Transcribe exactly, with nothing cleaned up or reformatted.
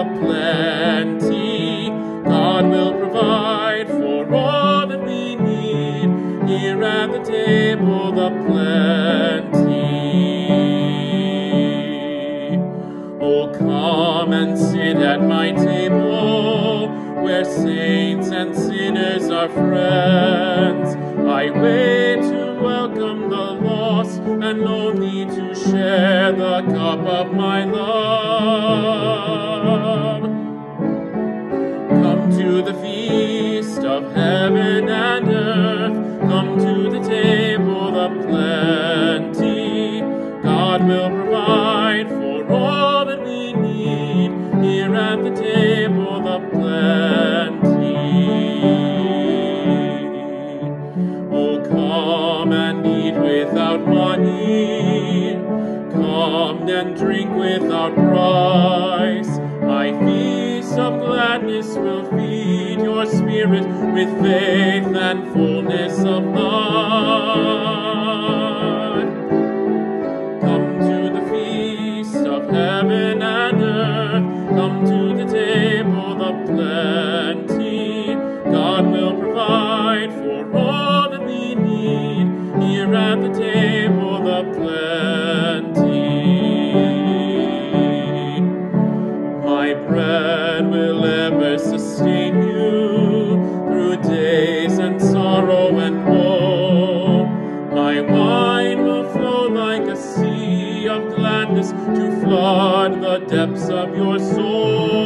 plenty. God will provide for all that we need here at the table of plenty. Oh, come and sit at my table, where saints and sinners are friends. I wait to welcome the lost and lonely, to share the cup of my love. Come to the feast of heaven and earth, come to the table of plenty. God will provide for all that we need here at the table of plenty. Oh, come and eat without money, come and drink without price. My feast of gladness will feed your spirit with faith and fullness of life. Come to the feast of heaven and earth, come to the table of plenty. God will provide for all that we need here at the table of plenty. My bread will ever sustain you through days and sorrow and woe. My wine will flow like a sea of gladness to flood the depths of your soul.